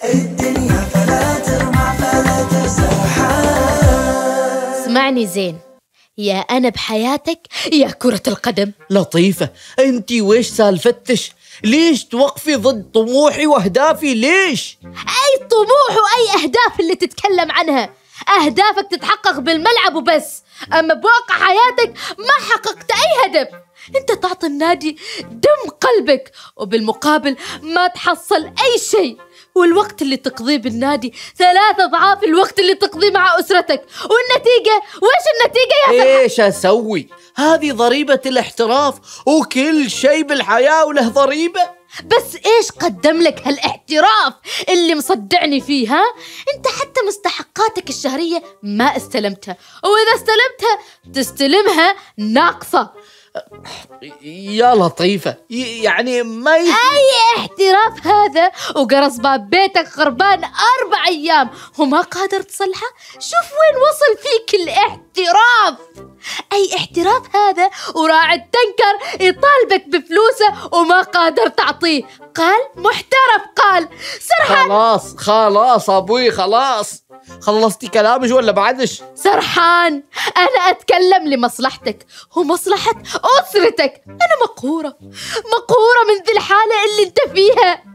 الدنيا فلاتر مع فلاتر سرحان. اسمعني زين، يا أنا بحياتك يا كرة القدم. لطيفة، انتي ويش سالفتش؟ ليش توقفي ضد طموحي واهدافي؟ ليش؟ أي طموح وأي أهداف اللي تتكلم عنها؟ أهدافك تتحقق بالملعب وبس، أما بواقع حياتك ما حققت أي هدف. أنت تعطي النادي دم قلبك وبالمقابل ما تحصل أي شيء، والوقت اللي تقضيه بالنادي 3 أضعاف الوقت اللي تقضيه مع أسرتك. والنتيجة وإيش النتيجة يا سرحان؟ ايش اسوي؟ هذه ضريبة الاحتراف، وكل شيء بالحياة وله ضريبة. بس إيش قدم لك هالاحتراف اللي مصدعني فيه؟ ها؟ أنت حتى مستحقاتك الشهرية ما استلمتها، وإذا استلمتها تستلمها ناقصة. يا لطيفة، يعني ما أي احتراف هذا؟ وقرص باب بيتك خربان 4 أيام وما قادر تصلحه؟ شوف وين وصل فيك الاحتراف. أي احتراف هذا؟ وراعي التنكر يطالبك بفلوسه وما قادر تعطيه، قال محترف. قال سرحان. خلاص أبوي، خلاص خلصتي كلامك ولا بعدش؟ سرحان، أنا أتكلم لمصلحتك ومصلحة أسرتك. أنا مقهورة من ذي الحالة اللي أنت فيها.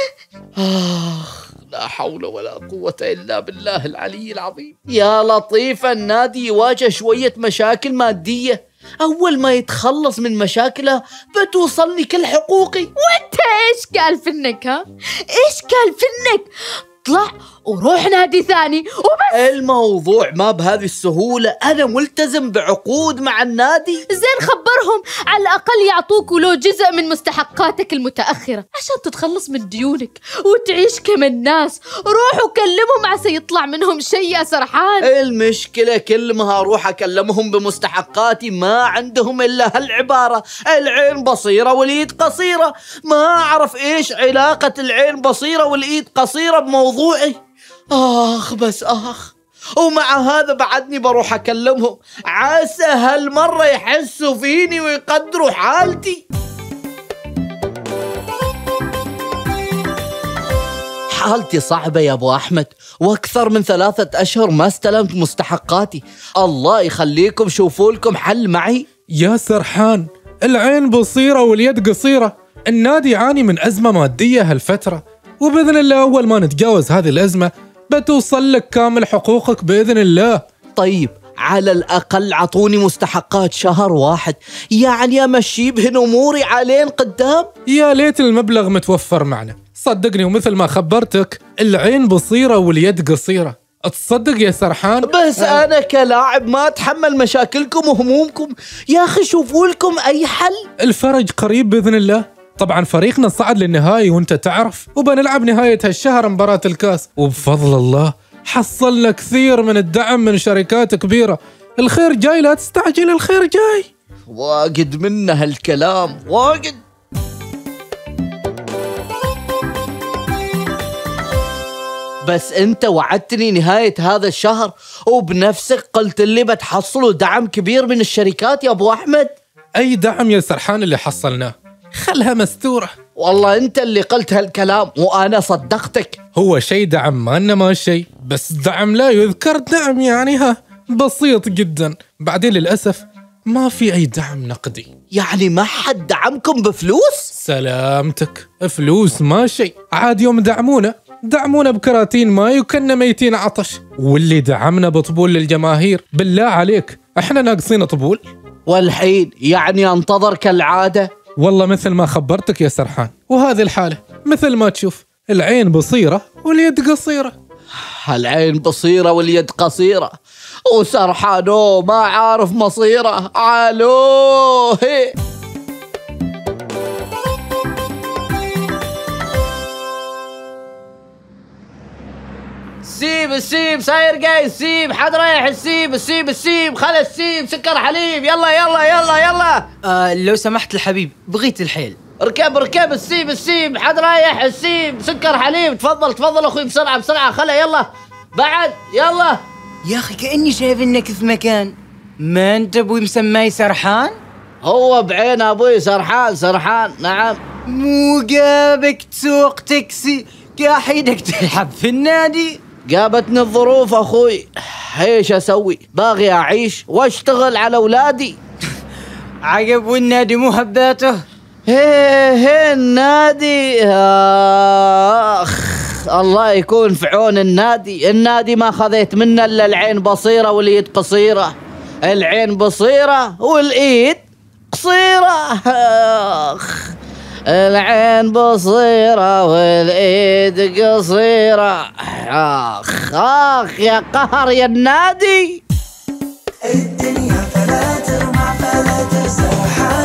لا حول ولا قوة إلا بالله العلي العظيم. يا لطيفة، النادي يواجه شوية مشاكل مادية، أول ما يتخلص من مشاكله بتوصلني كل حقوقي. وانت ايش قال فنك؟ ها؟ ايش قال فنك؟ اطلع وروح نادي ثاني وبس. الموضوع ما بهذه السهولة، أنا ملتزم بعقود مع النادي. زين خبرهم على الأقل يعطوك ولو جزء من مستحقاتك المتأخرة عشان تتخلص من ديونك وتعيش كما الناس. روح وكلمهم عسى يطلع منهم شيء يا سرحان. المشكلة كل ما أروح أكلمهم بمستحقاتي ما عندهم إلا هالعبارة: العين بصيرة والإيد قصيرة. ما أعرف إيش علاقة العين بصيرة والإيد قصيرة بموضوعي. بس ومع هذا بعدني بروح أكلمهم، عسى هالمرة يحسوا فيني ويقدروا حالتي. حالتي صعبة يا أبو أحمد، وأكثر من 3 أشهر ما استلمت مستحقاتي. الله يخليكم شوفوا لكم حل معي. يا سرحان، العين بصيرة واليد قصيرة. النادي يعاني من أزمة مادية هالفترة، وبإذن الله أول ما نتجاوز هذه الأزمة بتوصل لك كامل حقوقك بإذن الله. طيب على الأقل عطوني مستحقات شهر واحد، يعني أمشي بهن أموري علين قدام. يا ليت المبلغ متوفر معنا، صدقني، ومثل ما خبرتك العين بصيرة واليد قصيرة. تصدق يا سرحان؟ بس أنا كلاعب ما أتحمل مشاكلكم وهمومكم. يا أخي شوفوا لكم أي حل. الفرج قريب بإذن الله. طبعا فريقنا صعد للنهائي وانت تعرف، وبنلعب نهاية هالشهر مباراة الكاس، وبفضل الله حصلنا كثير من الدعم من شركات كبيرة. الخير جاي، لا تستعجل، الخير جاي. واجد منه هالكلام، واجد. بس انت وعدتني نهاية هذا الشهر وبنفسك قلت لي بتحصلوا دعم كبير من الشركات يا ابو احمد. اي دعم يا سرحان اللي حصلناه، خلها مستورة. والله انت اللي قلت هالكلام وانا صدقتك. هو شيء دعم ما انما شيء، بس دعم لا يذكر، دعم يعني بسيط جدا. بعدين للأسف ما في اي دعم نقدي. يعني ما حد دعمكم بفلوس؟ سلامتك، فلوس ما شيء، عاد يوم دعمونا بكراتين ماي وكنا ميتين عطش. واللي دعمنا بطبول للجماهير، بالله عليك احنا ناقصين طبول؟ والحين يعني انتظر كالعادة؟ والله مثل ما خبرتك يا سرحان، وهذه الحالة مثل ما تشوف، العين بصيرة واليد قصيرة. العين بصيرة واليد قصيرة، وسرحانو ما عارف مصيره. علوه السيب ساير جاي السيب، حد رايح السيب خل السيب سكر حليب، يلا لو سمحت الحبيب، بغيت الحيل. ركب السيب حد رايح السيب سكر حليب. تفضل اخوي، بسرعة خله، يلا بعد يلا. يا أخي كأني شايف إنك في مكان. ما أنت أبوي مسماي سرحان؟ هو بعين أبوي سرحان، نعم. مو جابك تسوق تاكسي قاحيدك تلعب في النادي؟ جابتني الظروف أخوي، ايش أسوي؟ باغي أعيش وأشتغل على أولادي. عقب والنادي مو هباته؟ هيه النادي، الله يكون في عون النادي ما خذيت منه إلا العين بصيرة واليد قصيرة. العين بصيرة والإيد قصيرة. العين بصيرة والإيد قصيرة. آخ يا قهر يا النادي. الدنيا فلا ترمع فلا ترسى.